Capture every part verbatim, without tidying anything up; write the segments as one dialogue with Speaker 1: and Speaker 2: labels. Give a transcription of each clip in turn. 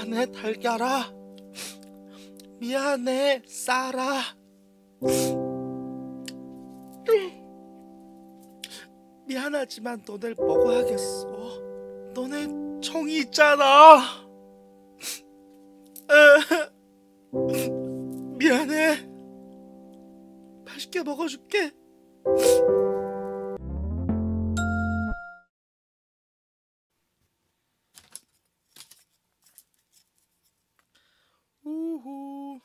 Speaker 1: 미안해 달걀아. 미안해 쌀아. 미안하지만 너네 먹어야겠어. 너네 정이 있잖아. 미안해. 맛있게 먹어줄게. 우후.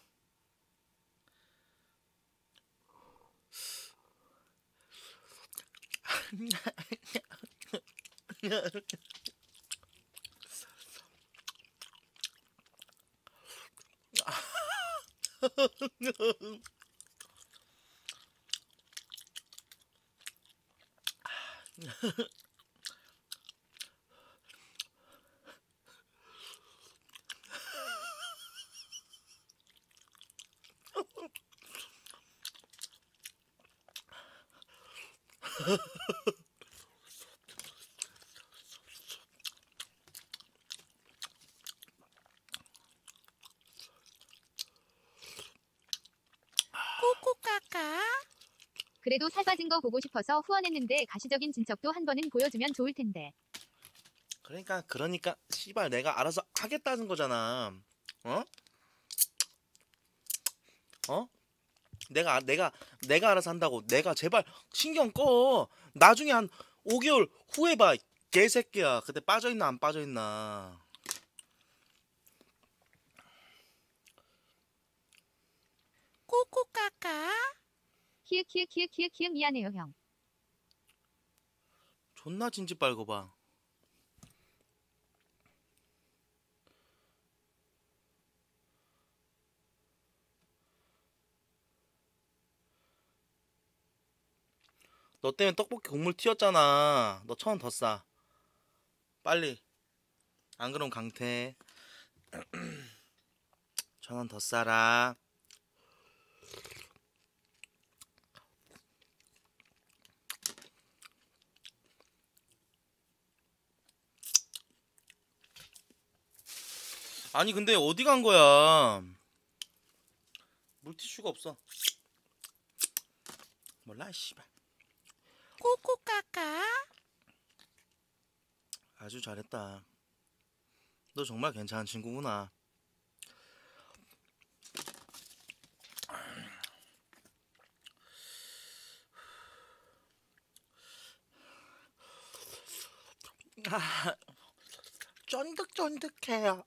Speaker 2: 꼬꼬까까. 그래도 살 빠진 거 보고 싶어서 후원했는데 가시적인 진척도 한 번은 보여주면 좋을 텐데.
Speaker 1: 그러니까 그러니까 씨발 내가 알아서 하겠다는 거잖아. 어? 어? 내가 내가 내가 알아서 한다고. 내가 제발 신경 꺼. 나중에 한 오 개월 후에 봐. 개새끼야. 그때 빠져있나 안 빠져있나.
Speaker 2: 꼬꼬까까. 키읔 키읔 키읔 키읔 키읔 미안해요 형.
Speaker 1: 존나 진지 빨고 봐. 너 때문에 떡볶이 국물 튀었잖아. 너 천 원 더 싸. 빨리. 안 그럼 강퇴. 천 원 더 싸라. 아니 근데 어디 간 거야? 물티슈가 없어. 몰라 씨발.
Speaker 2: 꼬꼬까까.
Speaker 1: 아주 잘했다. 너 정말 괜찮은 친구구나. 아, 쫀득쫀득해요.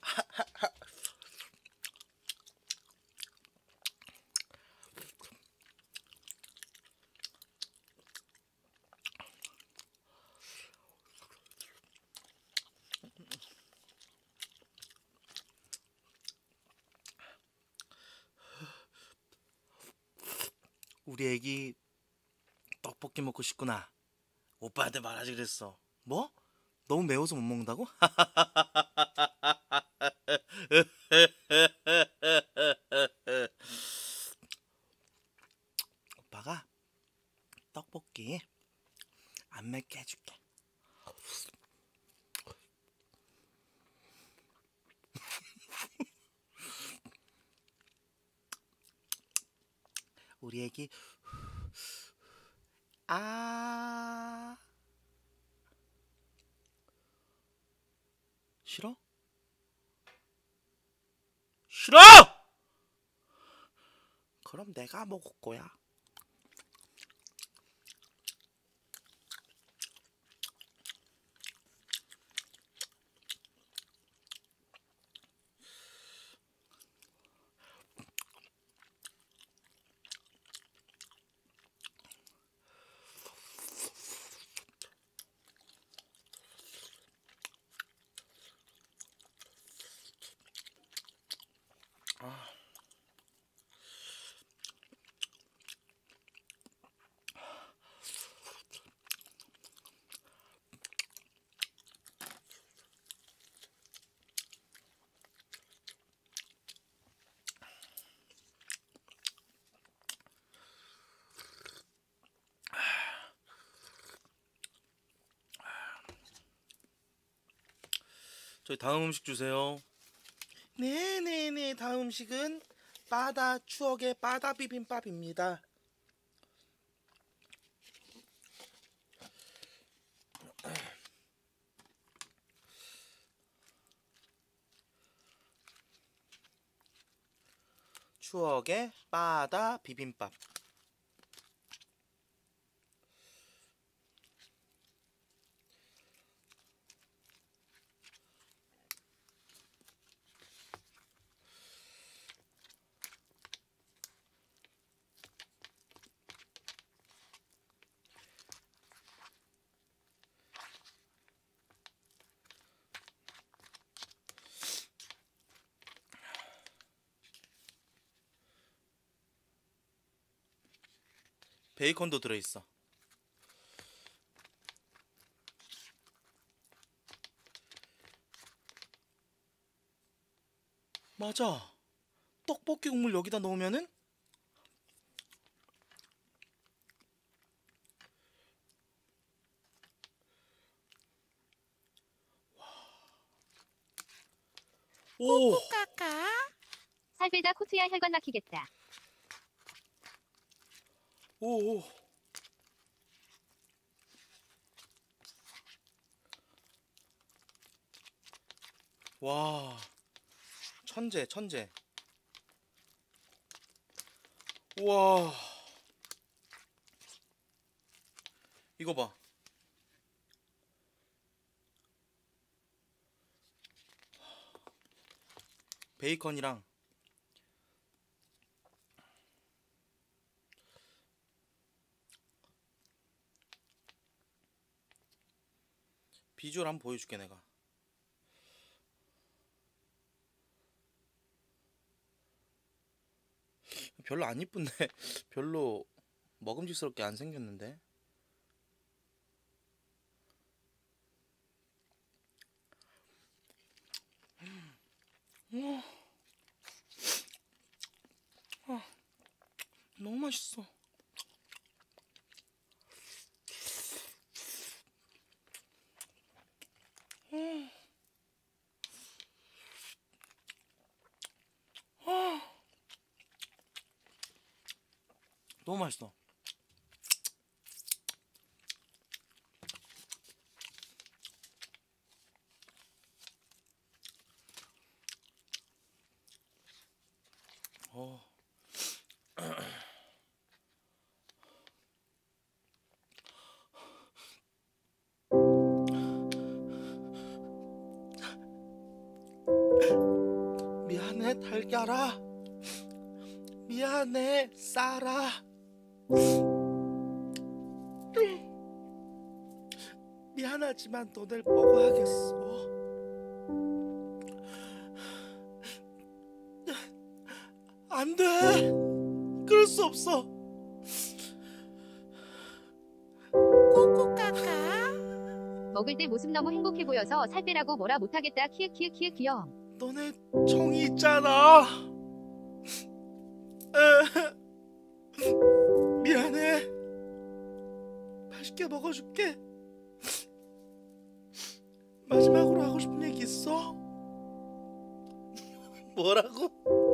Speaker 1: 우리 애기 떡볶이 먹고 싶구나. 오빠한테 말하지 그랬어. 뭐? 너무 매워서 못 먹는다고? 오빠가 떡볶이 안 맵게 해줄게. 우리 애기 아 싫어? 싫어! 그럼 내가 먹을 거야. 저희 다음 음식 주세요. 네네네, 다음 음식은 바다 추억의 바다 비빔밥입니다. 추억의 바다 비빔밥. 베이컨도 들어있어. 맞아. 떡볶이 국물 여기다 넣으면은 오,
Speaker 2: 살빼다 코트야 혈관 막히겠다.
Speaker 1: 오, 오. 와, 천재, 천재. 우와, 이거 봐. 베이컨이랑 비주얼 한번 보여줄게 내가. 별로 안 이쁜데. 별로 먹음직스럽게 안 생겼는데. 우와, 아, 너무 맛있어. 음. 아, 너무 맛있어. 어. 미안해 달걀아. 미안해 쌀아. 미안하지만 너를 먹어야겠어. 안 돼. 그럴 수 없어.
Speaker 2: 먹을 때 모습 너무 행복해 보여서 살 빼라고 뭐라 못하겠다. 키읔 키읔 키읔 귀여움.
Speaker 1: 너네 정이 있잖아. 에, 미안해. 맛있게 먹어줄게. 마지막으로 하고 싶은 얘기 있어? 뭐라고?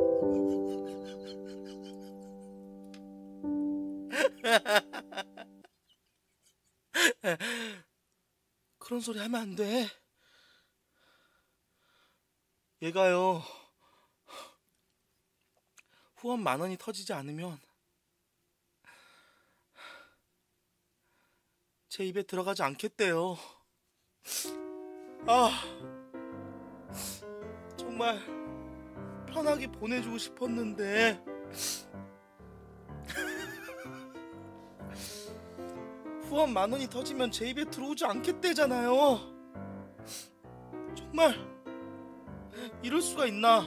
Speaker 1: 그런 소리 하면 안 돼. 얘가요, 후원 만 원이 터지지 않으면 제 입에 들어가지 않겠대요. 아, 정말 편하게 보내주고 싶었는데 후원 만 원이 터지면 제 입에 들어오지 않겠대잖아요. 정말 이럴 수가 있나?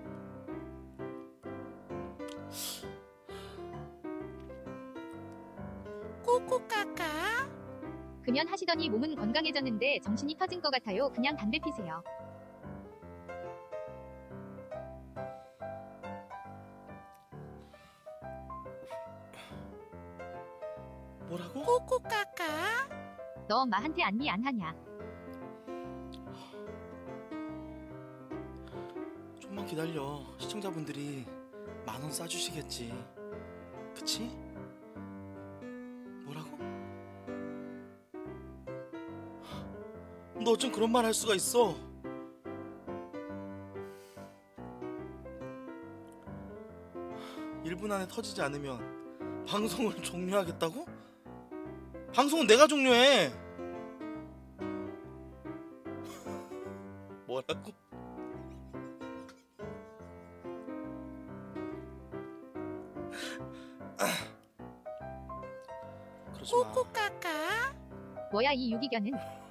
Speaker 3: 꼬꼬까까.
Speaker 2: 그년 하시더니 몸은 건강해졌는데 정신이 터진 것 같아요. 그냥 담배 피세요.
Speaker 1: 뭐라고?
Speaker 3: 꼬꼬까까.
Speaker 2: 너 엄마한테 안니 안 하냐?
Speaker 1: 좀만 조금만 기다려. 시청자분들이 만 원 싸주시겠지. 그치? 뭐라고? 너 어쩜 그런 말 할 수가 있어? 일 분 안에 터지지 않으면 방송을 종료하겠다고? 방송은 내가 종료해. 뭐라고? 그러지 마.
Speaker 3: 꼬꼬까까.
Speaker 2: 뭐야 이 유기견은.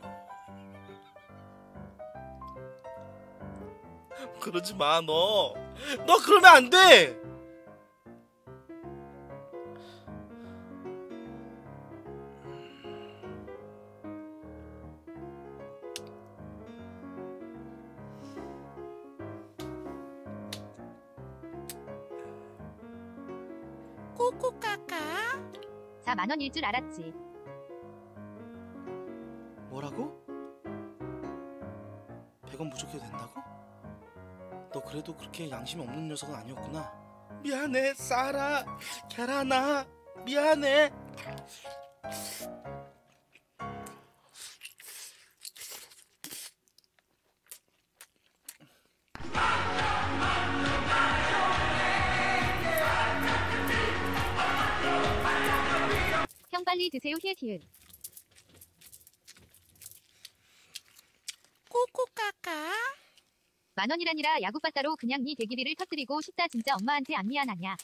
Speaker 1: 그러지 마, 너. 너 그러면 안 돼.
Speaker 3: 꼬꼬까까.
Speaker 2: 사만 원일 줄 알았지.
Speaker 1: 뭐라고? 백 원 부족해도 된다고? 너 그래도 그렇게 양심이 없는 녀석은 아니었구나. 미안해, 쌀아, 계란아, 미안해.
Speaker 2: 형 빨리 드세요 히읗히읗.
Speaker 3: 꼬꼬까까.
Speaker 2: 만 원이라니라 야구빠따로 그냥 네 대기리를 터뜨리고 싶다. 진짜 엄마한테 안 미안하냐.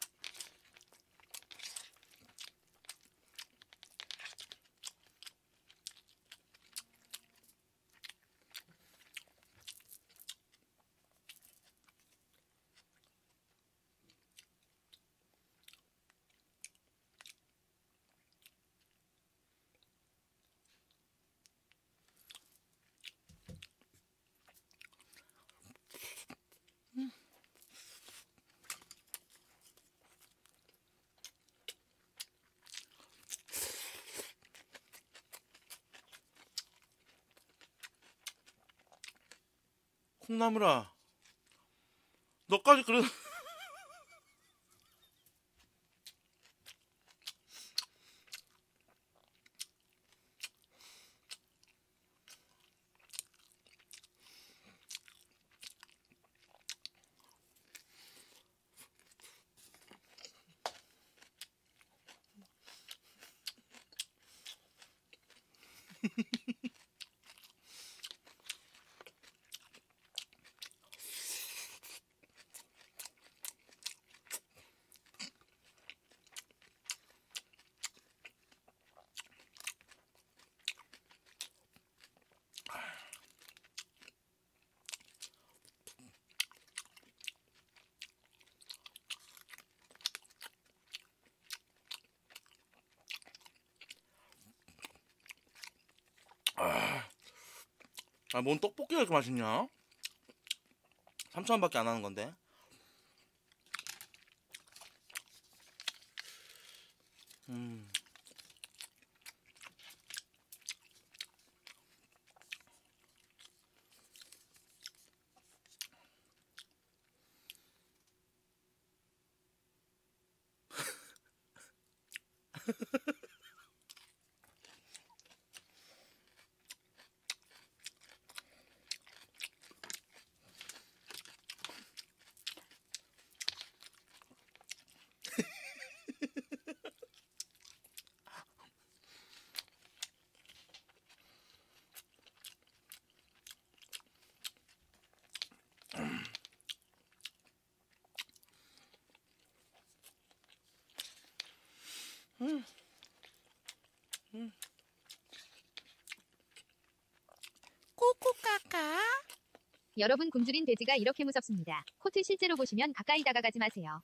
Speaker 1: 콩나물아, 너까지 그래. 아, 뭔 떡볶이가 이렇게 맛있냐? 삼천 원밖에 안 하는 건데. 음. 음. 음.
Speaker 3: 꼬꼬까까.
Speaker 2: 여러분 굶주린 돼지가 이렇게 무섭습니다. 코트 실제로 보시면 가까이 다가가지 마세요.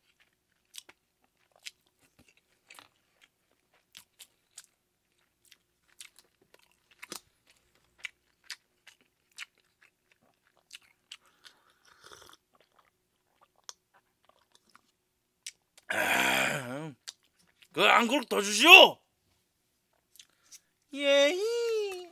Speaker 1: 그 한 그릇 더 주시오. 예이.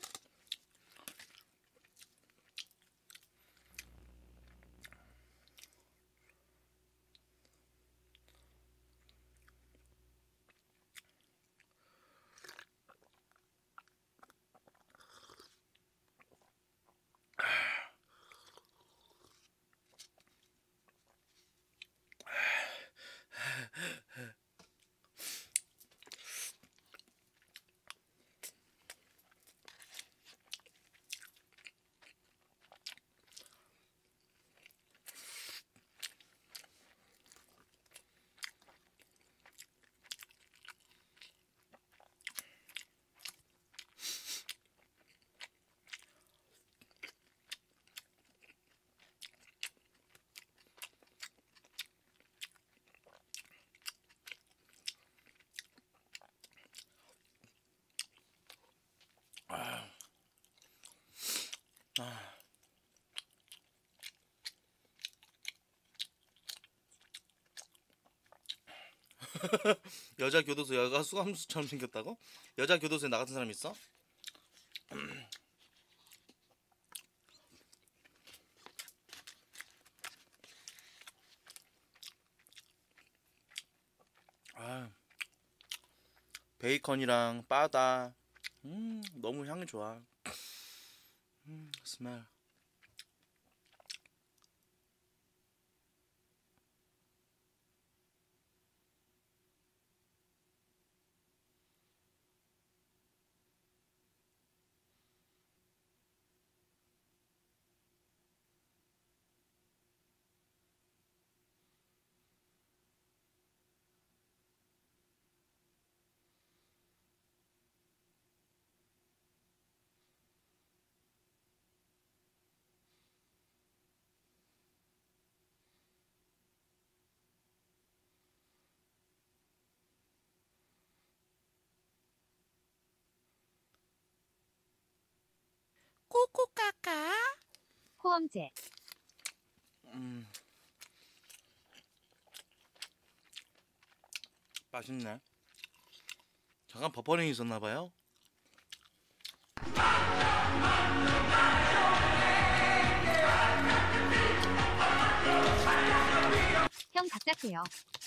Speaker 1: 아. 여자 교도소 여가 수감수처럼 생겼다고? 여자 교도소에 나 같은 사람 있어? 아, 베이컨이랑 바다, 음, 너무 향이 좋아. 음, 스멜.
Speaker 3: 꼬꼬까까.
Speaker 2: 호엄제.
Speaker 1: 음, 맛있네. 잠깐 버퍼링이 있었나봐요.
Speaker 2: 형 답답해요.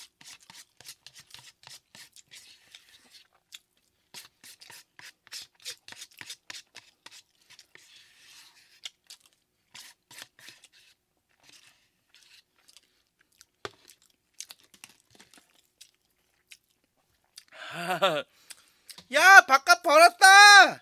Speaker 1: 야, 바깥 벌었다!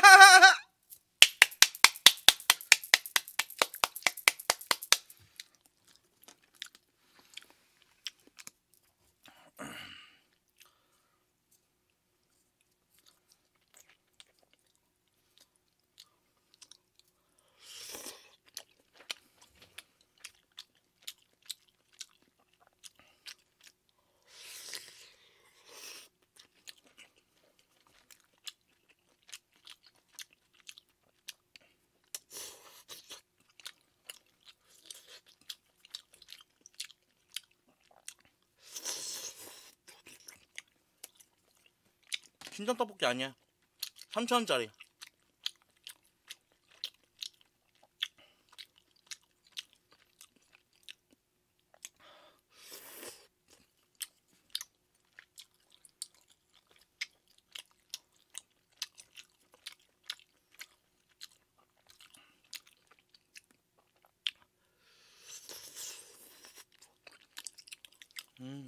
Speaker 1: 신전 떡볶이 아니야. 삼천 원짜리. 음.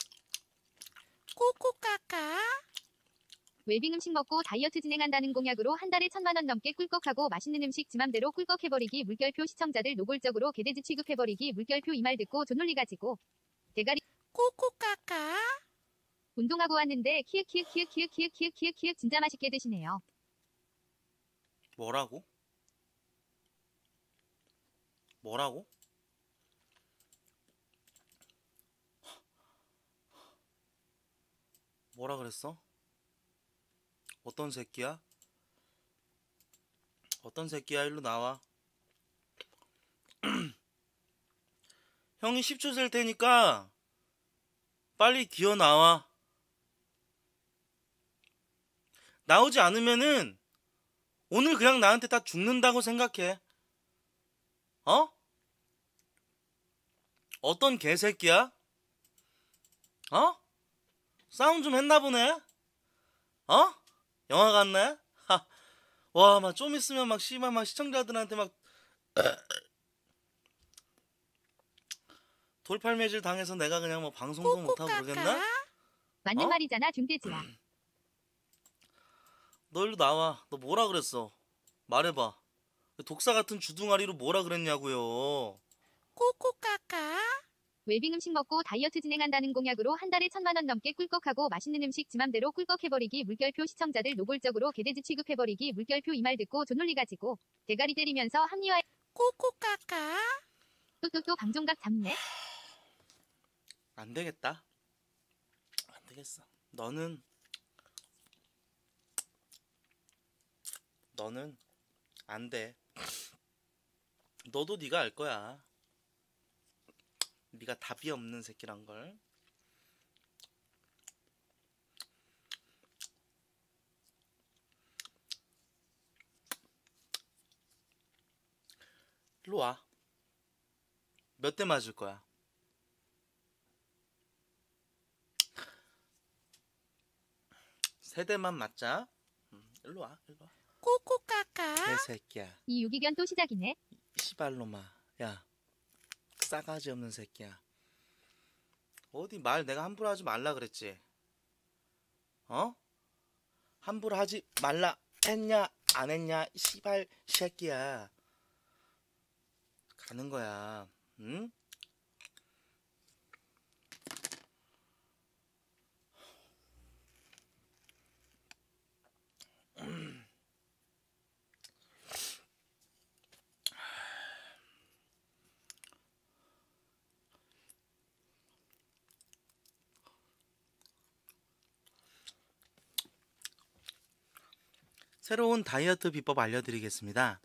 Speaker 3: 꼬꼬까까.
Speaker 2: 웰빙 음식 먹고 다이어트 진행한다는 공약으로 한 달에 천만 원 넘게 꿀꺽하고 맛있는 음식 지 맘대로 꿀꺽해버리기 물결표 시청자들 노골적으로 개돼지 취급해버리기 물결표 이 말 듣고 존놀리 가지고 대가리
Speaker 3: 꼬꼬까까.
Speaker 2: 운동하고 왔는데 키읔 키읔 키읔 키읔 키읔 키읔 키읔 키읔 진짜 맛있게 드시네요.
Speaker 1: 뭐라고? 뭐라고? 뭐라 그랬어? 어떤 새끼야? 어떤 새끼야? 일로 나와. 형이 십 초 셀 테니까 빨리 기어 나와. 나오지 않으면은 오늘 그냥 나한테 다 죽는다고 생각해. 어? 어떤 개새끼야? 어? 싸움 좀 했나 보네? 어? 영화 같네? 하. 와, 막 좀 있으면 막 씨발 막 시청자들한테 막 돌팔매질 당해서 내가 그냥 뭐 방송도 못하고 그러겠나?
Speaker 3: 꼬꼬까까.
Speaker 2: 맞는
Speaker 1: 어?
Speaker 2: 말이잖아 중돼지야.
Speaker 1: 너 일로 나와. 너 뭐라 그랬어? 말해봐. 독사 같은 주둥아리로 뭐라 그랬냐고요.
Speaker 3: 꼬꼬까까.
Speaker 2: 웰빙 음식 먹고 다이어트 진행한다는 공약으로 한 달에 천만 원 넘게 꿀꺽하고 맛있는 음식 지 맘대로 꿀꺽해버리기 물결표 시청자들 노골적으로 개돼지 취급해버리기 물결표 이 말 듣고 존놀리 가지고 대가리 때리면서 합리화
Speaker 3: 꼬꼬까까.
Speaker 2: 또또또 방종각 잡네.
Speaker 1: 안 되겠다. 안 되겠어. 너는 너는 안 돼. 너도 네가 알 거야. 네가 답이 없는 새끼란 걸. 일로 와. 몇 대 맞을 거야? 세 대만 맞자. 음, 일로 와, 일로 와.
Speaker 3: 꼬꼬까까
Speaker 1: 개새끼야.
Speaker 2: 이 유기견 또 시작이네.
Speaker 1: 시발로마. 야, 싸가지 없는 새끼야. 어디 말 내가 함부로 하지 말라 그랬지? 어? 함부로 하지 말라 했냐 안 했냐 이 시발 새끼야. 가는 거야. 응? 새로운 다이어트 비법 알려드리겠습니다.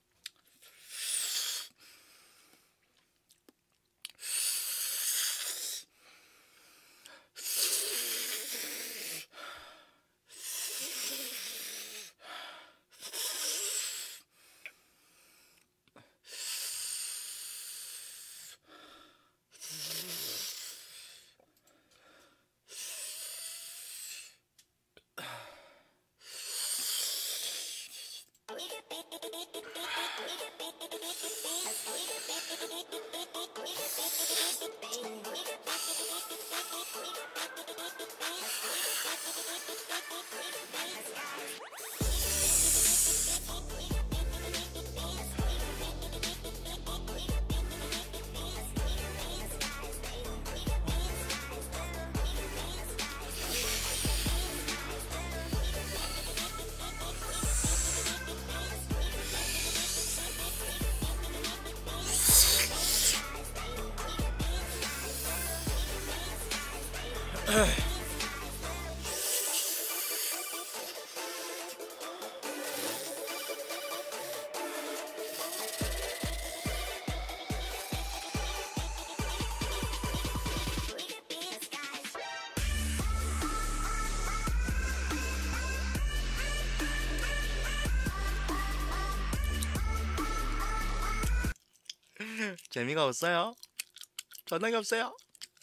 Speaker 1: 재미가 없어요? 전화기 없어요?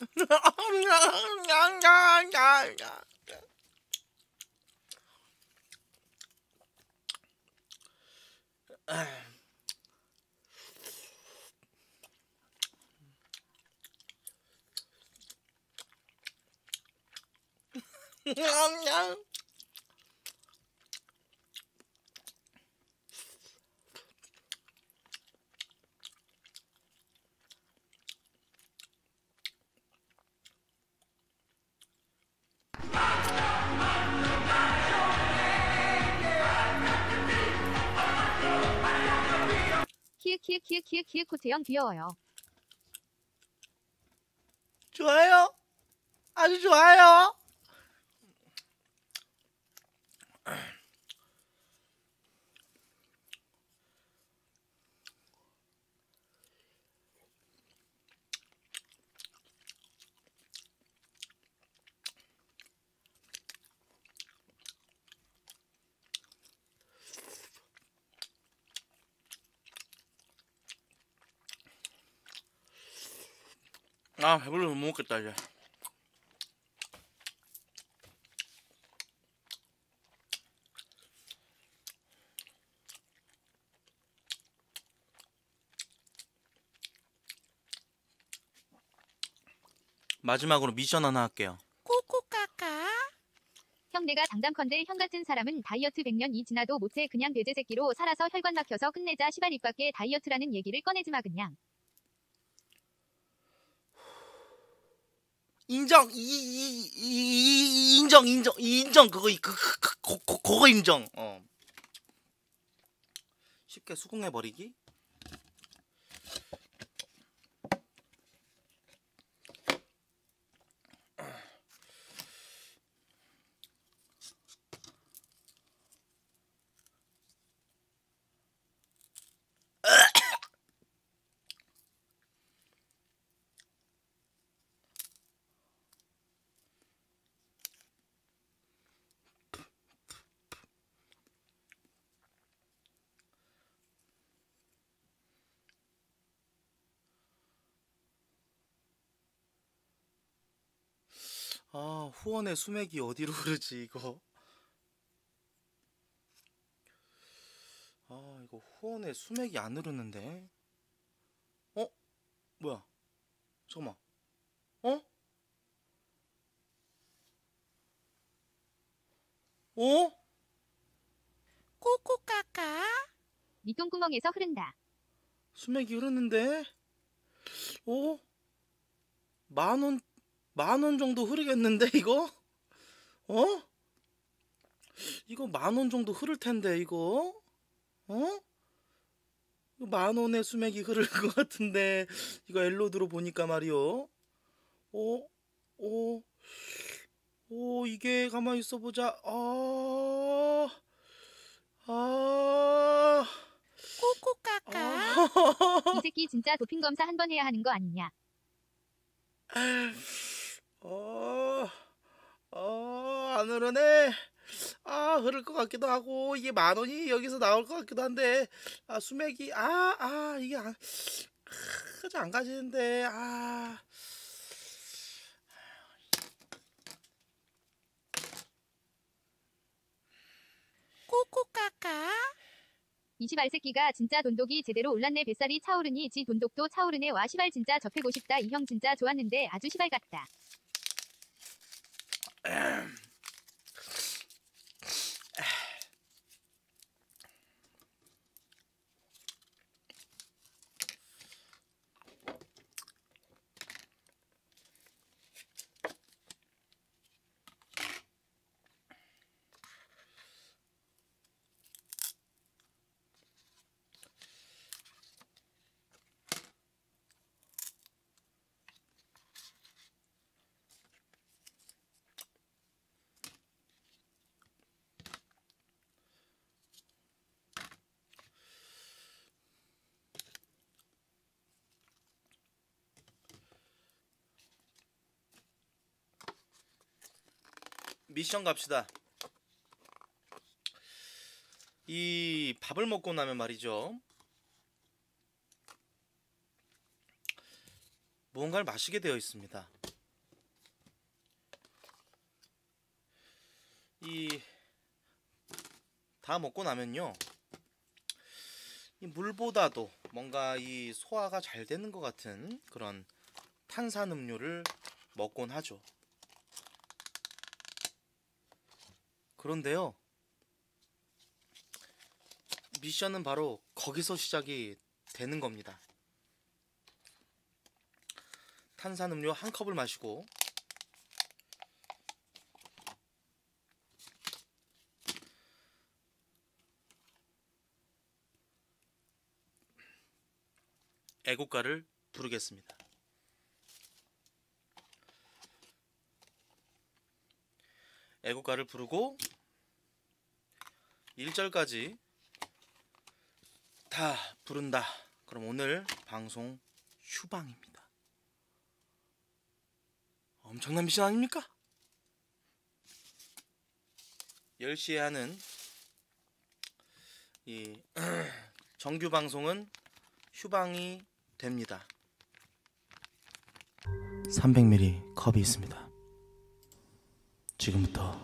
Speaker 2: 키읔키읔키읔키읔키읔 코트형 귀여워요.
Speaker 1: 좋아요. 아주 좋아요. 아, 배불러 못 먹겠다 이제. 마지막으로 미션 하나 할게요.
Speaker 3: 꼬꼬까까
Speaker 2: 형 내가 장담컨대 형 같은 사람은 다이어트 백 년이 지나도 못해. 그냥 돼지 새끼로 살아서 혈관 막혀서 끝내자. 시발 입 밖에 다이어트라는 얘기를 꺼내지마 그냥.
Speaker 1: 인정. 이, 이, 이, 이 인정 인정 인정 그거 그, 그, 그, 그, 그, 그거 인정. 어. 쉽게 수긍해 버리기. 아, 후원의 수맥이 어디로 흐르지, 이거? 아, 이거 후원의 수맥이 안 흐르는데? 어? 뭐야? 잠깐만. 어? 어?
Speaker 3: 꼬꼬까까.
Speaker 2: 니 똥구멍에서 흐른다.
Speaker 1: 수맥이 흐르는데? 어? 만 원, 만 원 정도 흐르겠는데, 이거? 어? 이거 만 원 정도 흐를 텐데, 이거? 어? 이거 만 원의 수맥이 흐를 것 같은데, 이거 엘로드로 보니까 말이요. 어? 어? 오, 이게 가만히 있어 보자. 아, 아,
Speaker 3: 꼬꼬까까.
Speaker 2: 이 새끼 진짜 도핑 검사 한 번 해야 하는 거 아니냐?
Speaker 1: 아, 아, 안 흐르네. 아, 흐를 것 같기도 하고, 이게 만 원이 여기서 나올 것 같기도 한데, 아, 수맥이, 아, 아, 이게 안, 그저 안 가지는데, 아.
Speaker 3: 꼬꼬까까.
Speaker 2: 이 시발 새끼가 진짜 돈독이 제대로 올랐네. 뱃살이 차오르니 지 돈독도 차오르네. 와 시발 진짜 접해고 싶다. 이 형 진짜 좋았는데 아주 시발 같다.
Speaker 1: 미션 갑시다. 이 밥을 먹고 나면 말이죠, 무언가를 마시게 되어 있습니다. 이 다 먹고 나면요, 이 물보다도 뭔가 이 소화가 잘 되는 것 같은 그런 탄산음료를 먹곤 하죠. 그런데요, 미션은 바로 거기서 시작이 되는 겁니다. 탄산음료 한 컵을 마시고 애국가를 부르겠습니다. 애국가를 부르고 일 절까지 다 부른다. 그럼 오늘 방송 휴방입니다. 엄청난 미션 아닙니까? 열 시에 하는 이 정규 방송은 휴방이 됩니다. 삼백 밀리리터 컵이 있습니다. 지금부터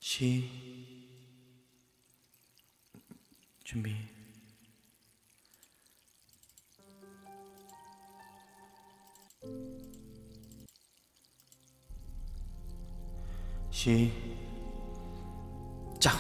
Speaker 1: 시 준비. 시작.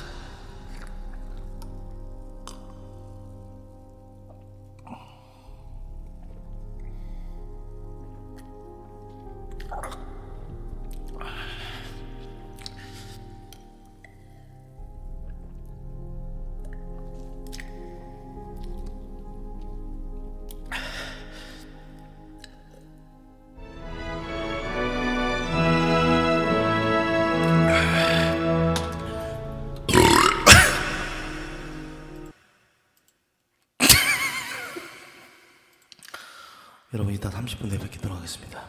Speaker 1: 여러분 이따 삼십 분 내에 뵙도록 하겠습니다.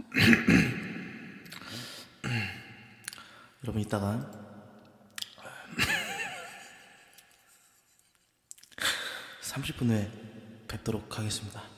Speaker 1: 여러분 이따가 삼십 분 후에 뵙도록 하겠습니다.